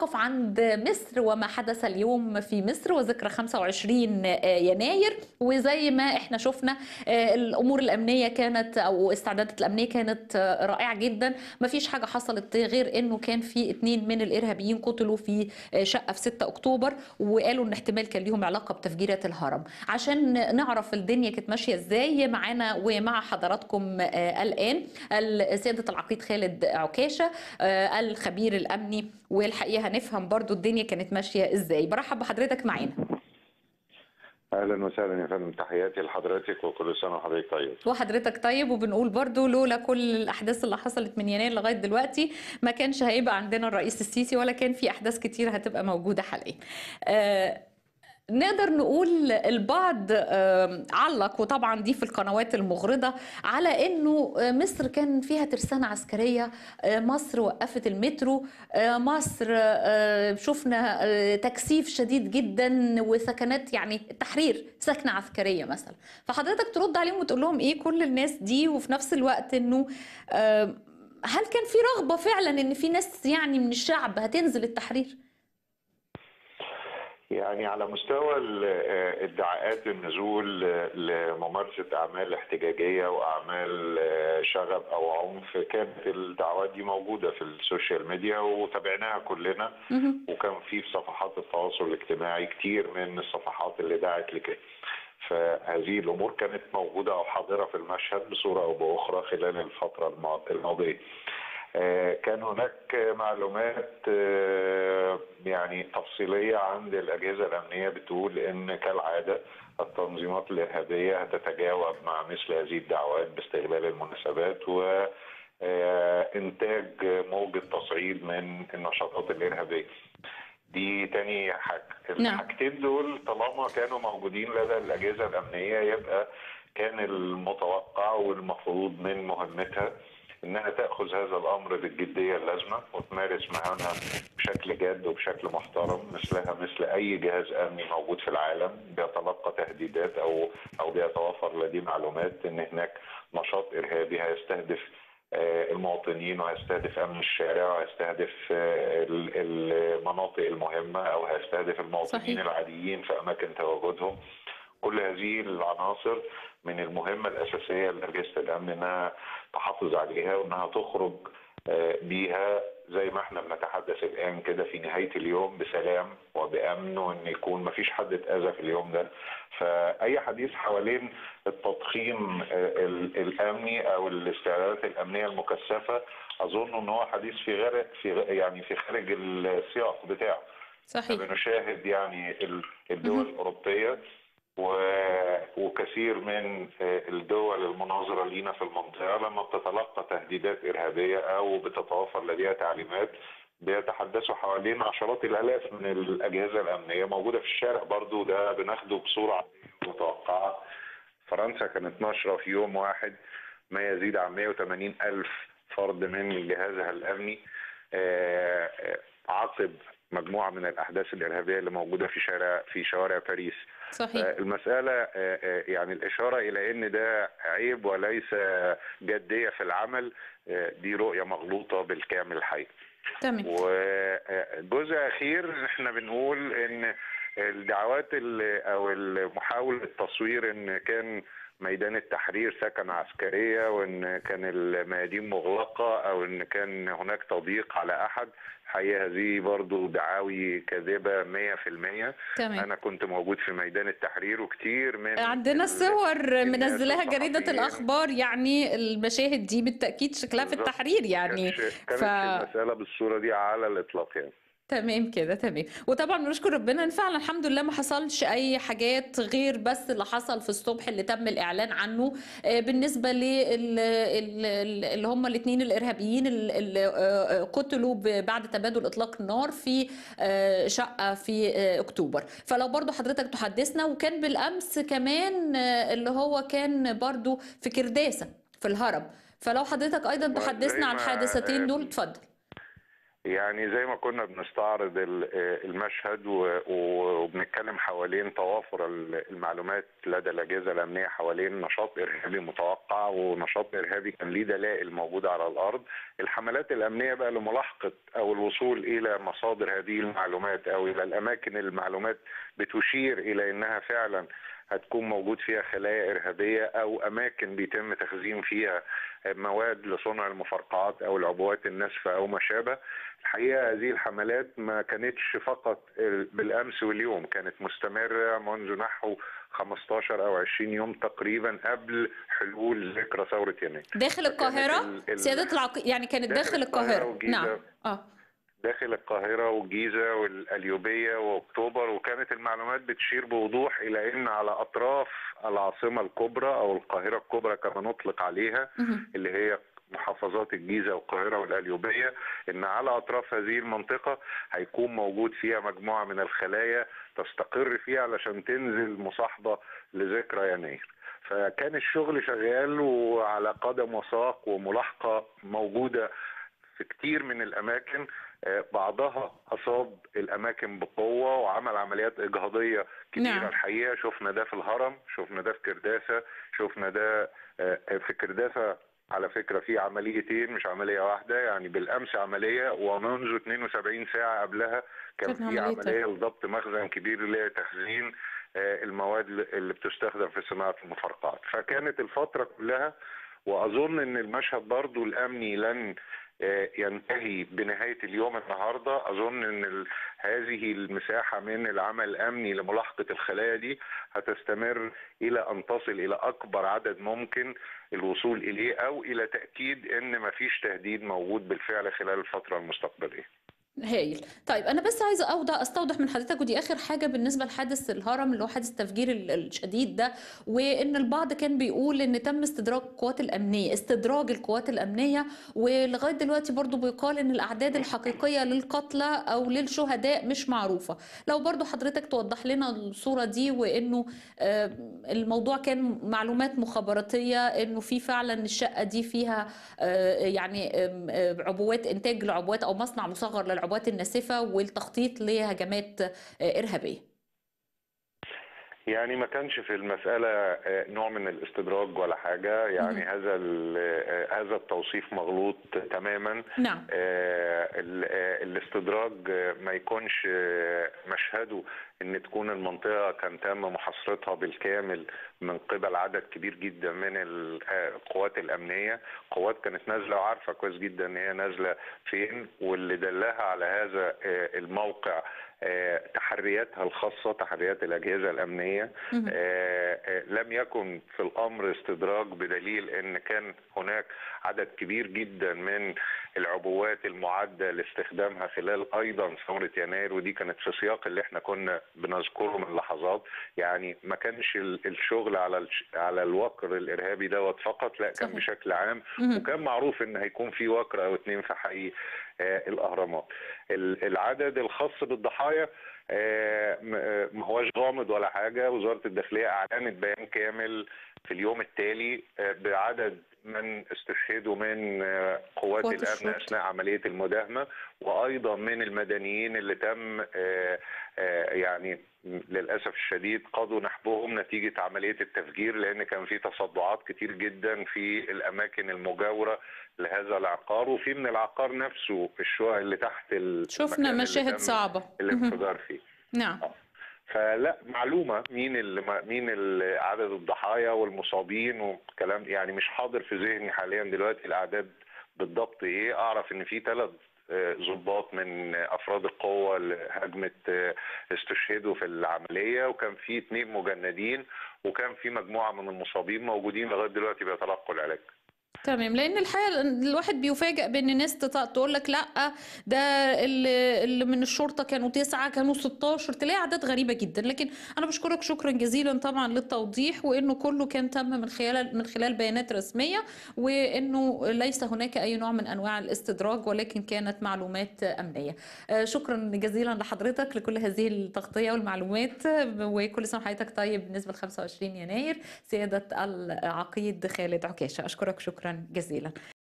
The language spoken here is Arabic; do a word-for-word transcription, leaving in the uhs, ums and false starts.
نتوقف عند مصر وما حدث اليوم في مصر وذكرى خمسة وعشرين يناير. وزي ما احنا شفنا الامور الامنيه كانت او استعدادات الامنيه كانت رائعه جدا. ما فيش حاجه حصلت غير انه كان في اتنين من الارهابيين قتلوا في شقه في ستة اكتوبر، وقالوا ان احتمال كان ليهم علاقه بتفجيرات الهرم. عشان نعرف الدنيا كانت ماشيه ازاي معانا ومع حضراتكم الان سياده العقيد خالد عكاشه الخبير الامني، والحقيقه هنفهم برضو الدنيا كانت ماشيه ازاي. برحب بحضرتك معانا. اهلا وسهلا يا فندم، تحياتي لحضرتك وكل سنه وحضرتك طيب. وحضرتك طيب. وبنقول برضو لولا كل الاحداث اللي حصلت من يناير لغايه دلوقتي ما كانش هيبقى عندنا الرئيس السيسي، ولا كان في احداث كتير هتبقى موجوده حاليا. آه نقدر نقول البعض علق، وطبعا دي في القنوات المغرضة، على انه مصر كان فيها ترسانة عسكرية، مصر وقفت المترو، مصر شفنا تكثيف شديد جدا وسكنات، يعني التحرير سكنة عسكرية مثلا. فحضرتك ترد عليهم وتقول لهم ايه كل الناس دي، وفي نفس الوقت انه هل كان في رغبة فعلا ان في ناس يعني من الشعب هتنزل التحرير؟ يعني على مستوى ادعاءات النزول لممارسة أعمال احتجاجية وأعمال شغب أو عنف، كانت الدعوات دي موجودة في السوشيال ميديا وتابعناها كلنا، وكان في في صفحات التواصل الاجتماعي كتير من الصفحات اللي دعت لكده. فهذه الأمور كانت موجودة أو حاضرة في المشهد بصورة أو بأخرى خلال الفترة الماضية. كان هناك معلومات يعني تفصيلية عند الأجهزة الأمنية بتقول إن كالعادة التنظيمات الإرهابية هتتجاوب مع مثل هذه الدعوات باستغلال المناسبات وإنتاج موجة تصعيد من النشاطات الإرهابية. دي تاني حاجة. الحاجتين دول طالما كانوا موجودين لدى الأجهزة الأمنية يبقى كان المتوقع والمفروض من مهمتها انها تاخذ هذا الامر بالجديه اللازمه وتمارس مهامها بشكل جاد وبشكل محترم، مثلها مثل اي جهاز امني موجود في العالم بيتلقى تهديدات او او بيتوفر لديه معلومات ان هناك نشاط ارهابي هيستهدف المواطنين وهيستهدف امن الشارع وهيستهدف المناطق المهمه او هيستهدف المواطنين صحيح. العاديين في اماكن تواجدهم. كل هذه العناصر من المهمة الأساسية لأجهزة الأمن أنها تحافظ عليها وأنها تخرج بيها زي ما احنا بنتحدث الآن كده في نهاية اليوم بسلام وبأمن، وأن يكون ما فيش حد اتأذى في اليوم ده. فأي حديث حوالين التضخيم الأمني أو الاستعدادات الأمنية المكثفة أظن أنه هو حديث في غير في يعني في خارج السياق بتاعه. صحيح. بنشاهد يعني الدول الأوروبية وكثير من الدول المناظرة لينا في المنطقة لما بتتلقى تهديدات إرهابية أو بتتوفر لديها تعليمات بيتحدثوا حوالين عشرات الآلاف من الأجهزة الأمنية موجودة في الشارع. برضو ده بناخده بصورة متوقعة. فرنسا كانت نشرة في يوم واحد ما يزيد عن مئة وثمانين ألف فرد من جهازها الأمني عقب مجموعة من الأحداث الإرهابية اللي موجودة في شارع في شوارع باريس. صحيح. المسألة يعني الإشارة إلى أن ده عيب وليس جدية في العمل، دي رؤية مغلوطة بالكامل الحقيقة. تمام. وجزء أخير احنا بنقول أن الدعوات أو محاولة التصوير أن كان ميدان التحرير سكن عسكرية وان كان الميادين مغلقة او ان كان هناك تضييق على احد، الحقيقة هذه برضو دعاوي كاذبة مية في المية. تمام. انا كنت موجود في ميدان التحرير وكتير من عندنا صور منزلها جريدة الاخبار، يعني المشاهد دي بالتأكيد شكلها في التحرير يعني. كانت ف... المسألة بالصورة دي على الاطلاق يعني. تمام كده تمام. وطبعا بنشكر ربنا ان فعلا الحمد لله ما حصلش اي حاجات غير بس اللي حصل في الصبح اللي تم الاعلان عنه بالنسبه اللي هم الاثنين الارهابيين اللي قتلوا بعد تبادل اطلاق النار في شقه في اكتوبر. فلو برضو حضرتك تحدثنا، وكان بالامس كمان اللي هو كان برضو في كرداسه في الهرم، فلو حضرتك ايضا تحدثنا عن الحادثتين دول اتفضل. يعني زي ما كنا بنستعرض ال- المشهد و- وبنتكلم حوالين توافر ال- المعلومات لدى الأجهزة الأمنية حوالين نشاط إرهابي متوقع ونشاط إرهابي كان ليه دلائل موجودة على الأرض. الحملات الأمنية بقى لملاحقة أو الوصول إلى مصادر هذه المعلومات أو إلى الأماكن المعلومات بتشير إلى أنها فعلا هتكون موجود فيها خلايا إرهابية أو أماكن بيتم تخزين فيها مواد لصنع المفرقعات أو العبوات الناسفة أو ما شابه. الحقيقة هذه الحملات ما كانتش فقط بالأمس واليوم، كانت مستمرة منذ نحو خمستاشر أو عشرين يوم تقريبا قبل حلول ذكرى ثورة يناير. داخل فكانت القاهرة ال- ال- سيادة العق... يعني كانت داخل داخل القاهرة القاهرة. نعم. والجيزة، اه داخل القاهرة والجيزة والقليوبية وأكتوبر، وكانت المعلومات بتشير بوضوح إلى أن على أطراف العاصمة الكبرى أو القاهرة الكبرى كما نطلق عليها، مهم. اللي هي محافظات الجيزة والقاهرة والقليوبية، إن على أطراف هذه المنطقة هيكون موجود فيها مجموعة من الخلايا تستقر فيها علشان تنزل مصاحبة لذكرى يناير. فكان الشغل شغال وعلى قدم وساق وملاحقة موجودة في كتير من الأماكن. آه، بعضها أصاب الأماكن بقوة وعمل عمليات إجهاضية كتيرة. نعم. الحقيقة شفنا ده في الهرم، شفنا ده في كرداسة، شفنا ده آه، في كرداسة. على فكرة في عمليتين مش عملية واحدة، يعني بالأمس عملية ومنذ اثنين وسبعين ساعة قبلها كان كانت في عملية عملية لضبط مخزن كبير لتخزين آه، المواد اللي بتستخدم في صناعة المفرقعات. فكانت الفترة كلها، وأظن أن المشهد برضو الأمني لن آه، ينتهي بنهاية اليوم النهاردة. أظن أن ال- هذه المساحة من العمل الأمني لملاحقة الخلايا دي هتستمر إلى أن تصل إلى أكبر عدد ممكن الوصول إليه أو إلى تأكيد أن مفيش تهديد موجود بالفعل خلال الفترة المستقبلية. هايل. طيب انا بس عايزه اوضح استوضح من حضرتك، ودي اخر حاجه بالنسبه لحادث الهرم اللي هو حادث التفجير ال- الشديد ده، وان البعض كان بيقول ان تم استدراج القوات الامنيه استدراج القوات الامنيه، ولغايه دلوقتي برضو بيقال ان الاعداد الحقيقيه للقتلى او للشهداء مش معروفه. لو برضو حضرتك توضح لنا الصوره دي، وانه آه، الموضوع كان معلومات مخابراتيه انه في فعلا الشقه دي فيها آه، يعني آم، آه، عبوات، انتاج العبوات او مصنع مصغر للعبوات الناسفه والتخطيط لهجمات آه، ارهابيه. يعني ما كانش في المسألة آه، نوع من الاستدراج ولا حاجة، يعني مهم. هذا ال- آه، هذا التوصيف مغلوط تماما. نعم. آه، ال- آه، الاستدراج آه، ما يكونش آه، مشهده ان تكون المنطقة كان تم محاصرتها بالكامل من قبل عدد كبير جدا من ال- آه، القوات الأمنية. قوات كانت نازلة وعارفة كويس جدا ان هي نازلة فين، واللي دلها على هذا آه، الموقع آه، تحرياتها الخاصة، تحريات الأجهزة الأمنية. مهم. آه، آه، لم يكن في الأمر استدراج، بدليل أن كان هناك عدد كبير جدا من العبوات المعدة لاستخدامها خلال أيضا ثورة يناير، ودي كانت في سياق اللي احنا كنا بنذكره من لحظات. يعني ما كانش ال- الشغل على الش- على الوقر الإرهابي دوت فقط، لا كان صحيح. بشكل عام، مهم. وكان معروف ان هيكون في وقر او اتنين في حي آه، الأهرامات. ال- العدد الخاص بالضحايا آه، م- آه، ما هوش غامض ولا حاجة. وزارة الداخلية أعلنت بيان كامل في اليوم التالي آه، بعدد من استشهدوا من آه، قوات قوات الأمن الشرطه. أثناء عملية المداهمة، وأيضا من المدنيين اللي تم آه، آه، يعني للأسف الشديد قضوا نحبهم نتيجة عملية التفجير، لأن كان في تصدعات كتير جدا في الأماكن المجاورة لهذا العقار، وفي من العقار نفسه في الشقق اللي تحت شفنا المكان اللي مشاهد تم صعبه. مهم. الانفجار فيه. نعم. آه. فلا معلومة مين اللي مين ال- عدد الضحايا والمصابين والكلام، يعني مش حاضر في ذهني حاليا دلوقتي الأعداد بالضبط إيه. أعرف إن في ثلاث ضباط من أفراد القوة اللي هجمت آه، استشهدوا في العملية، وكان في اثنين مجندين، وكان في مجموعة من المصابين موجودين لغاية دلوقتي بيتلقوا العلاج. تمام. لان الحقيقه الواحد بيفاجئ بان ناس تط- تقول لك لا، ده اللي اللي من الشرطه كانوا تسعه، كانوا ستاشر، تلاقي اعداد غريبه جدا. لكن انا بشكرك شكرا جزيلا طبعا للتوضيح، وانه كله كان تم من خلال من خلال بيانات رسميه، وانه ليس هناك اي نوع من انواع الاستدراج، ولكن كانت معلومات امنيه. آه، شكرا جزيلا لحضرتك لكل هذه التغطيه والمعلومات، وكل سنه وحضرتك طيب بالنسبه ل خمسة وعشرين يناير. سياده العقيد خالد عكاشه، اشكرك شكرا جزيلا.